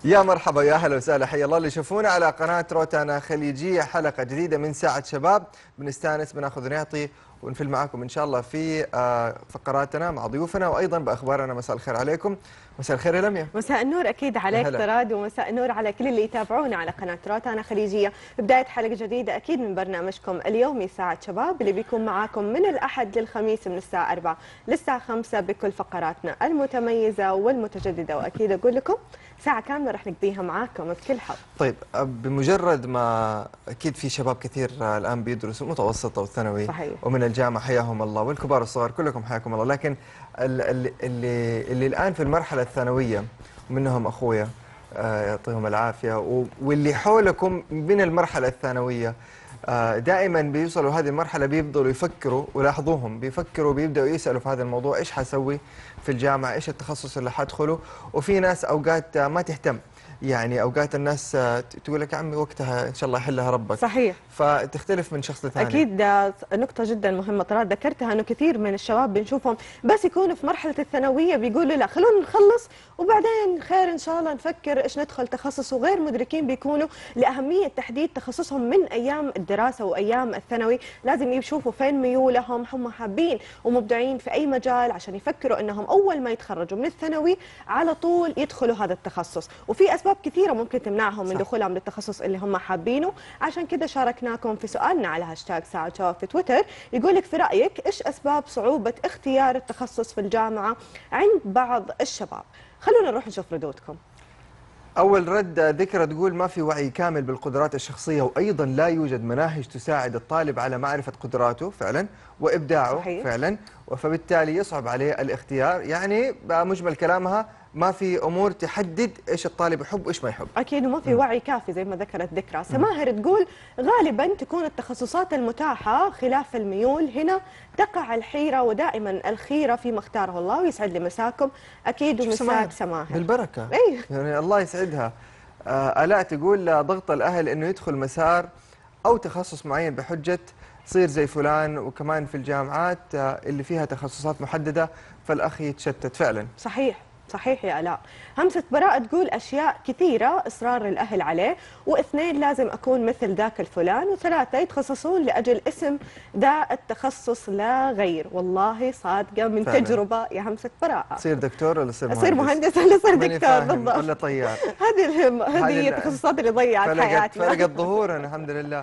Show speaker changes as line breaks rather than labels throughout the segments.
يا مرحبا يا اهلا وسهلا، حيا الله اللي يشوفونا على قناه روتانا خليجيه. حلقه جديده من ساعه شباب، بنستانس بناخذ ونعطي ونفل معاكم ان شاء الله في فقراتنا مع ضيوفنا وايضا باخبارنا. مساء الخير عليكم. مساء الخير يا لميا.
مساء النور اكيد عليك طراد، ومساء النور على كل اللي يتابعونا على قناه روتانا خليجيه ببدايه حلقه جديده اكيد من برنامجكم اليومي ساعه شباب، اللي بيكون معاكم من الاحد للخميس من الساعه 4 للساعه 5 بكل فقراتنا المتميزه والمتجدده، واكيد اقول لكم ساعه كامله رح نقضيها معاكم بكل حب.
طيب، بمجرد ما اكيد في شباب كثير الان بيدرسوا المتوسطه والثانوي
صحيح.
ومن الجامعه، حياهم الله، والكبار والصغار كلكم حياكم الله. لكن اللي الان في المرحله الثانويه ومنهم اخويا يعطيهم العافيه، واللي حولكم من المرحله الثانويه دائما بيوصلوا هذه المرحله بيفضلوا يفكروا، ولاحظوهم بيفكروا بيبداوا يسالوا في هذا الموضوع: ايش حسوي في الجامعه؟ ايش التخصص اللي حدخله؟ وفي ناس اوقات ما تهتم، يعني اوقات الناس تقول لك يا عمي وقتها ان شاء الله يحلها ربك.
صحيح.
فتختلف من شخص لثاني.
اكيد نقطه جدا مهمه طراد ذكرتها، انه كثير من الشباب بنشوفهم بس يكونوا في مرحله الثانويه بيقولوا لا خلونا نخلص وبعدين خير ان شاء الله نفكر ايش ندخل تخصص، وغير مدركين بيكونوا لاهميه تحديد تخصصهم من ايام الدراسه وايام الثانوي. لازم يشوفوا فين ميولهم، هم حابين ومبدعين في اي مجال عشان يفكروا انهم اول ما يتخرجوا من الثانوي على طول يدخلوا هذا التخصص. وفي اسباب كثيره ممكن تمنعهم من دخولهم للتخصص اللي هم حابينه، عشان كذا شاركناكم في سؤالنا على هاشتاج ساعة شباب في تويتر. يقول لك في رأيك ايش اسباب صعوبة اختيار التخصص في الجامعة عند بعض الشباب؟ خلونا نروح نشوف ردودكم.
أول رد ذكرى تقول: ما في وعي كامل بالقدرات الشخصية، وأيضا لا يوجد مناهج تساعد الطالب على معرفة قدراته فعلا وإبداعه.
صحيح.
فعلا، فبالتالي يصعب عليه الاختيار. يعني بمجمل كلامها ما في أمور تحدد إيش الطالب يحب وإيش ما يحب.
أكيد، وما في وعي كافي زي ما ذكرت ذكرى. سماهر تقول غالبا تكون التخصصات المتاحة خلاف الميول، هنا تقع الحيرة، ودائما الخيرة فيما اختاره الله. ويسعد لي مساكم أكيد، ومساك سماهر
بالبركة.
أيه.
يعني الله يسعدها. آلاء تقول: ضغط الأهل إنه يدخل مسار أو تخصص معين بحجة صير زي فلان، وكمان في الجامعات اللي فيها تخصصات محددة فالأخ يتشتت. فعلا
صحيح صحيح يا آلاء. همسة براءة تقول أشياء كثيرة إصرار الأهل عليه، واثنين لازم أكون مثل ذاك الفلان، وثلاثة يتخصصون لأجل اسم ذا التخصص لا غير. والله صادقة من فعلا. تجربة يا همسة براءة.
تصير دكتور ولا تصير مهندس؟
أصير مهندس ولا أصير دكتور بالضبط،
ولا طيار.
هذه التخصصات اللي ضيعت حياتنا.
فرقت ظهورا الحمد لله.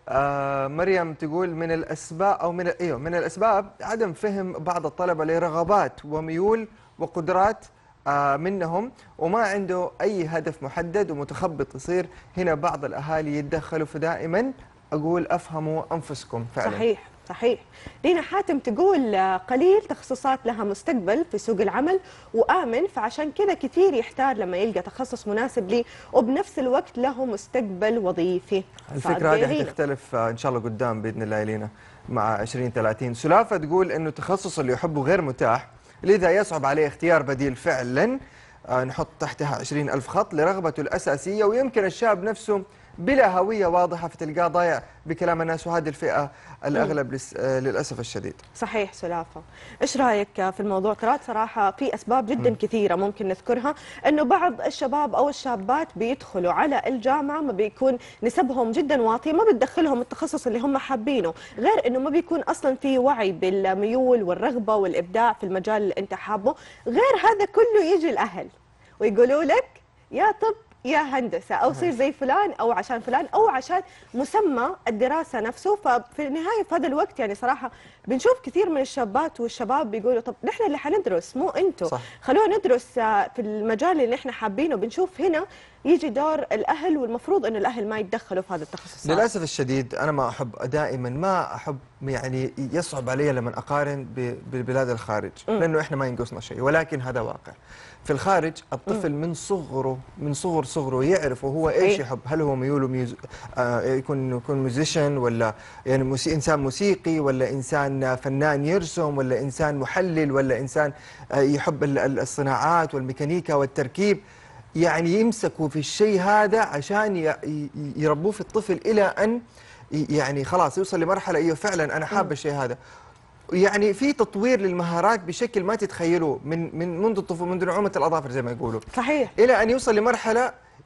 مريم تقول: من الأسباب أو من الأسباب عدم فهم بعض الطلبة لرغبات وميول وقدرات منهم، وما عنده أي هدف محدد ومتخبط يصير. هنا بعض الأهالي يتدخلوا، فدائما أقول أفهموا أنفسكم. فعلا
صحيح صحيح. لينا حاتم تقول قليل تخصصات لها مستقبل في سوق العمل وآمن، فعشان كذا كثير يحتار لما يلقى تخصص مناسب لي وبنفس الوقت له مستقبل وظيفي.
الفكرة هذه حتختلف إن شاء الله قدام بإذن الله لينا مع 2030. سلافة تقول إنه التخصص اللي يحبه غير متاح، لذا يصعب عليه اختيار بديل. فعلا نحط تحتها 20,000 خط لرغبته الأساسية، ويمكن الشاب نفسه بلا هوية واضحة فتلقاه ضايع بكلام الناس، وهذه الفئة الأغلب للأسف الشديد.
صحيح. سلافة، إيش رأيك في الموضوع؟ ترى صراحة في أسباب جدا كثيرة ممكن نذكرها، إنه بعض الشباب أو الشابات بيدخلوا على الجامعة ما بيكون نسبهم جدا واطية، ما بتدخلهم التخصص اللي هم حابينه، غير إنه ما بيكون أصلا في وعي بالميول والرغبة والإبداع في المجال اللي أنت حابه. غير هذا كله يجي الأهل ويقولوا لك يا طب يا هندسة، أو صير زي فلان، أو عشان فلان، أو عشان مسمى الدراسة نفسه. ففي النهاية في هذا الوقت يعني صراحة بنشوف كثير من الشابات والشباب بيقولوا طب نحن اللي حندرس مو أنتوا، خلونا ندرس في المجال اللي نحن حابينه. بنشوف هنا يجي دور الأهل، والمفروض أن الأهل ما يتدخلوا في هذا التخصص.
للأسف الشديد أنا ما أحب، دائما ما أحب، يعني يصعب علي لما أقارن بالبلاد الخارج، لأنه إحنا ما ينقصنا شيء، ولكن هذا واقع. في الخارج الطفل من صغره يعرف هو ايش يحب. هل هو ميوله يكون ميوزيشن، ولا يعني انسان موسيقي، ولا انسان فنان يرسم، ولا انسان محلل، ولا انسان يحب الصناعات والميكانيكا والتركيب. يعني يمسكوا في الشيء هذا عشان يربوه في الطفل الى ان يعني خلاص يوصل لمرحله ايوه فعلا انا حاب الشيء هذا. يعني في تطوير للمهارات بشكل ما تتخيلوه، من منذ الطفوله، منذ نعومه الاظافر زي ما يقولوا،
صحيح،
الى ان يوصل لمرحله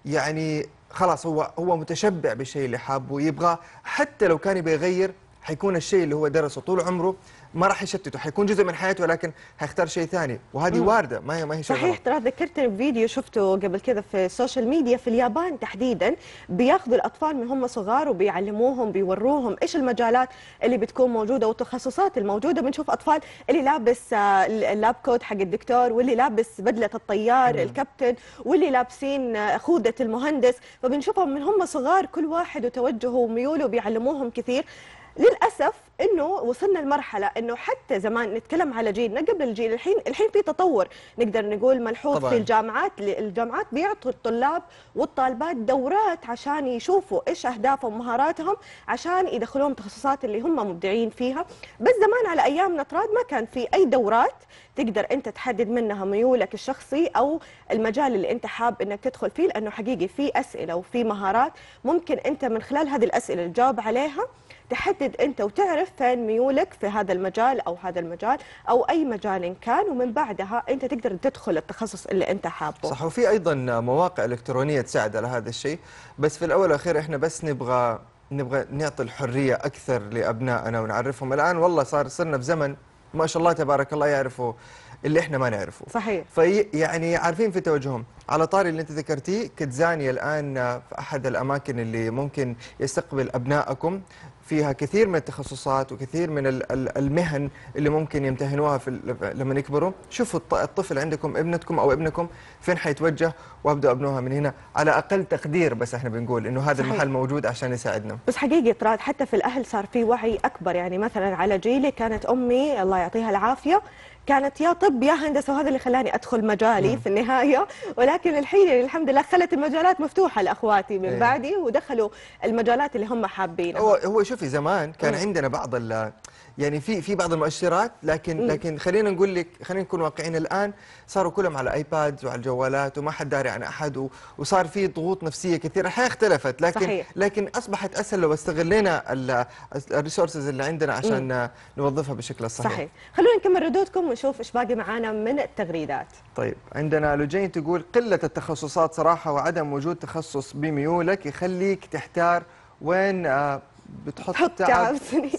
يعني خلاص هو متشبع بالشيء اللي حابه ويبغاه، حتى لو كان يبغى يغير حيكون الشيء اللي هو درسه طول عمره ما راح يشتته، حيكون جزء من حياته، ولكن حيختار شيء ثاني، وهذه واردة، ما هي شيء
صحيح.
غلط.
ترى ذكرتني بفيديو شفته قبل كذا في السوشيال ميديا في اليابان تحديدا، بياخذوا الاطفال من هم صغار وبيعلموهم بيوروهم ايش المجالات اللي بتكون موجوده والتخصصات الموجوده. بنشوف اطفال اللي لابس اللاب كوت حق الدكتور، واللي لابس بدله الطيار الكابتن، واللي لابسين خوذه المهندس، فبنشوفهم من هم صغار كل واحد وتوجهه وميوله بيعلموهم كثير. للاسف انه وصلنا لمرحله انه حتى زمان نتكلم على جيلنا قبل الجيل، الحين في تطور نقدر نقول ملحوظ
طبعاً.
في الجامعات بيعطوا الطلاب والطالبات دورات عشان يشوفوا ايش اهدافهم ومهاراتهم عشان يدخلوهم تخصصات اللي هم مبدعين فيها. بس زمان على ايامنا تراد ما كان في اي دورات تقدر انت تحدد منها ميولك الشخصي او المجال اللي انت حاب انك تدخل فيه، لانه حقيقي في اسئله وفي مهارات ممكن انت من خلال هذه الاسئله تجاوب عليها، تحدد انت وتعرف فين ميولك في هذا المجال او هذا المجال او اي مجال إن كان، ومن بعدها انت تقدر تدخل التخصص اللي انت حابه.
صح. وفي ايضا مواقع الكترونيه تساعد على هذا الشيء، بس في الاول والاخير احنا بس نبغى نعطي الحريه اكثر لابنائنا ونعرفهم. الان والله صرنا في زمن ما شاء الله تبارك الله يعرفوا اللي احنا ما نعرفه.
صحيح.
يعني عارفين في توجههم. على طاري اللي انت ذكرتيه، كتزانيا الان في احد الاماكن اللي ممكن يستقبل ابنائكم، فيها كثير من التخصصات وكثير من المهن اللي ممكن يمتهنوها لما يكبروا. شوفوا الطفل عندكم، ابنتكم او ابنكم فين حيتوجه وابدأوا ابنوها من هنا على اقل تقدير. بس احنا بنقول انه هذا المحل موجود عشان يساعدنا.
بس حقيقي ترى حتى في الاهل صار في وعي اكبر. يعني مثلا على جيلي كانت امي الله يعطيها العافيه كانت يا طب يا هندسه، وهذا اللي خلاني ادخل مجالي في النهايه. ولكن الحين يعني الحمد لله خلت المجالات مفتوحه لاخواتي من بعدي ودخلوا المجالات اللي هم حابينها.
هو شوفي زمان كان عندنا بعض يعني في بعض المؤشرات، لكن خلينا نقول لك، خلينا نكون واقعيين. الان صاروا كلهم على ايبادز وعلى الجوالات وما حد داري عن احد، وصار في ضغوط نفسيه كثيره. الحياه اختلفت،
صحيح.
لكن اصبحت اسهل لو استغلينا الريسورسز اللي عندنا عشان نوظفها بشكل صحيح.
صحيح. خلونا نكمل ردودكم ونشوف ايش باقي معانا من التغريدات.
طيب، عندنا لجين تقول قله التخصصات صراحه وعدم وجود تخصص بميولك يخليك تحتار وين بتحط تعب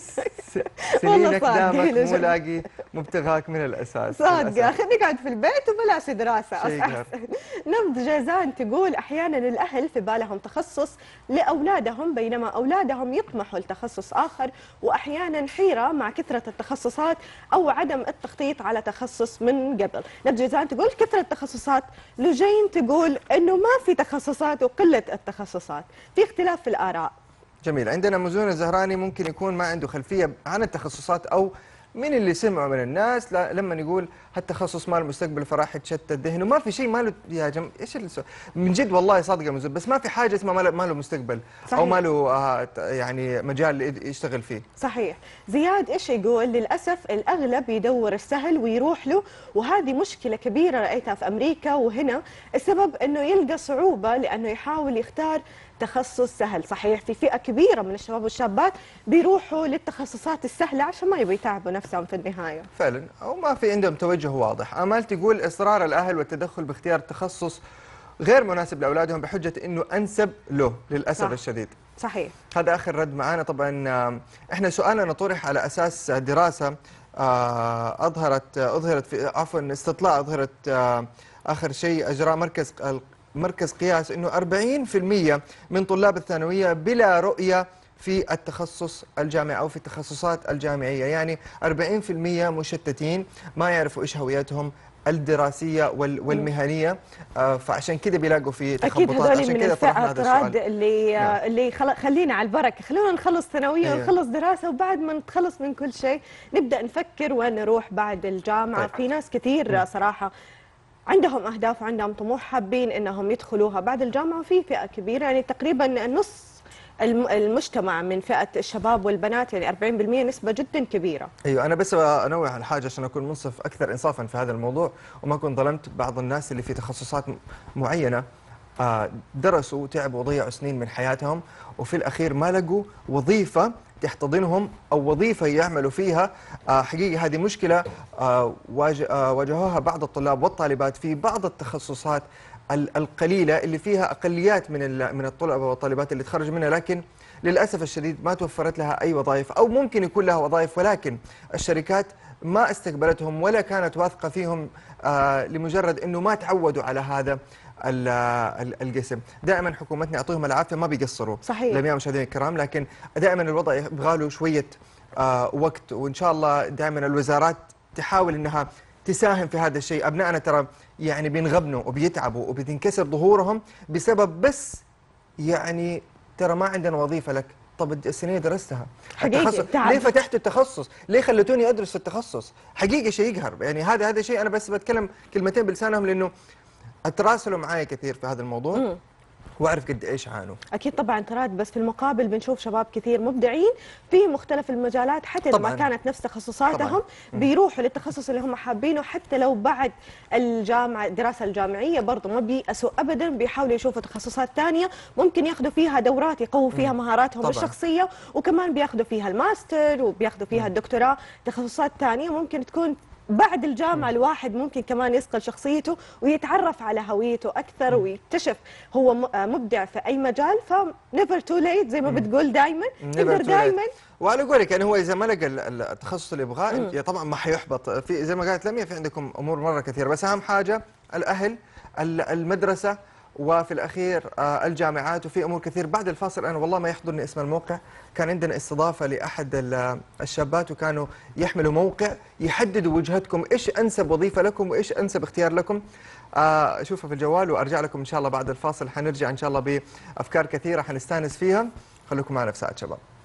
سنينك دامك مو لاقي مبتغاك من الاساس.
صادقه، خليك قاعد في البيت وبلاش دراسه احسن. نبض جازان تقول احيانا الاهل في بالهم تخصص لاولادهم بينما اولادهم يطمحوا لتخصص اخر، واحيانا حيره مع كثره التخصصات او عدم التخطيط على تخصص من قبل. نبض جازان تقول كثره التخصصات، لجين تقول انه ما في تخصصات وقله التخصصات، في اختلاف في الاراء.
جميل. عندنا مزون الزهراني ممكن يكون ما عنده خلفية عن التخصصات أو من اللي سمعوا من الناس لما يقول هالتخصص ما له مستقبل فراح يتشتت ذهنه. ما في شيء ما له يا جماعة، ايش من جد والله صادقة مزون، بس ما في حاجة اسمها ما له مستقبل. صحيح. أو ما له يعني مجال يشتغل فيه.
صحيح. زياد ايش يقول؟ للأسف الأغلب يدور السهل ويروح له، وهذه مشكلة كبيرة رأيتها في أمريكا وهنا. السبب أنه يلقى صعوبة لأنه يحاول يختار تخصص سهل. صحيح في فئة كبيرة من الشباب والشابات بيروحوا للتخصصات السهلة عشان ما يبغوا يتعبوا نفسهم في النهاية
فعلا، أو ما في عندهم توجه واضح. آمال تقول إصرار الأهل والتدخل باختيار تخصص غير مناسب لأولادهم بحجة أنه أنسب له للأسف الشديد.
صحيح.
هذا آخر رد معانا. طبعا إحنا سؤالنا طرح على أساس دراسة أظهرت في استطلاع أظهرت آخر شيء أجرى مركز قياس أنه 40% من طلاب الثانوية بلا رؤية في التخصص الجامعي أو في التخصصات الجامعية. يعني 40% مشتتين، ما يعرفوا إيش هويتهم الدراسية والمهنية، فعشان كده بيلاقوا في تخبطات.
أكيد هذول من الفئة اللي خلينا على البركة، خلونا نخلص ثانوية ونخلص دراسة، وبعد ما نتخلص من كل شيء نبدأ نفكر وين نروح بعد الجامعة. في ناس كثير صراحة عندهم أهداف وعندهم طموح حابين إنهم يدخلوها بعد الجامعة، وفي فئة كبيرة يعني تقريبا نص المجتمع من فئة الشباب والبنات، يعني 40% نسبة جدا كبيرة.
أيوة، أنا بس أنوه على حاجة عشان أكون منصف أكثر إنصافا في هذا الموضوع وما أكون ظلمت بعض الناس اللي في تخصصات معينة درسوا وتعبوا وضيعوا سنين من حياتهم وفي الأخير ما لقوا وظيفة تحتضنهم أو وظيفة يعملوا فيها. حقيقة هذه مشكلة واجهوها بعض الطلاب والطالبات في بعض التخصصات القليله اللي فيها اقليات من الطلبه والطالبات اللي تخرج منها، لكن للاسف الشديد ما توفرت لها اي وظائف، او ممكن يكون لها وظائف ولكن الشركات ما استقبلتهم ولا كانت واثقه فيهم لمجرد انه ما تعودوا على هذا القسم. دائما حكومتنا يعطيهم العافيه ما بيقصروا
صحيح.
جميع مشاهدينا الكرام، لكن دائما الوضع يبغى له شويه وقت، وان شاء الله دائما الوزارات تحاول انها تساهم في هذا الشيء. ابنائنا ترى يعني بينغبنوا وبيتعبوا وبتنكسر ظهورهم بسبب بس يعني ترى ما عندنا وظيفه لك. طب السنين درستها
حقيقي تعب.
ليه فتحت التخصص؟ ليه خلتوني ادرس التخصص؟ حقيقي شيء يقهر. يعني هذا شيء انا بس بتكلم كلمتين بلسانهم، لانه تراسلوا معي كثير في هذا الموضوع واعرف قد ايش عانوا.
اكيد طبعا تراد، بس في المقابل بنشوف شباب كثير مبدعين في مختلف المجالات، حتى اذا ما كانت نفس تخصصاتهم بيروحوا للتخصص اللي هم حابينه، حتى لو بعد الجامعه الدراسه الجامعيه برضه ما بيأسوا ابدا، بيحاولوا يشوفوا تخصصات ثانيه ممكن ياخذوا فيها دورات يقووا فيها مهاراتهم الشخصيه، وكمان بياخذوا فيها الماستر وبياخذوا فيها الدكتوراه. تخصصات ثانيه ممكن تكون بعد الجامعة الواحد ممكن كمان يصقل شخصيته ويتعرف على هويته أكثر ويكتشف هو مبدع في أي مجال. فنيفر تو ليت زي ما بتقول دائما، نقدر دائما.
وانا اقول لك يعني هو اذا ما لقى التخصص اللي يبغاه طبعا ما حيحبط. في زي ما قالت لميا في عندكم امور مره كثيره، بس اهم حاجه الاهل، المدرسه، وفي الأخير الجامعات، وفي أمور كثير. بعد الفاصل أنا والله ما يحضرني اسم الموقع، كان عندنا استضافة لأحد الشابات وكانوا يحملوا موقع يحددوا وجهتكم، إيش أنسب وظيفة لكم وإيش أنسب اختيار لكم. أشوفها في الجوال وأرجع لكم إن شاء الله بعد الفاصل. حنرجع إن شاء الله بأفكار كثيرة حنستانس فيها. خليكم معنا في ساعة شباب.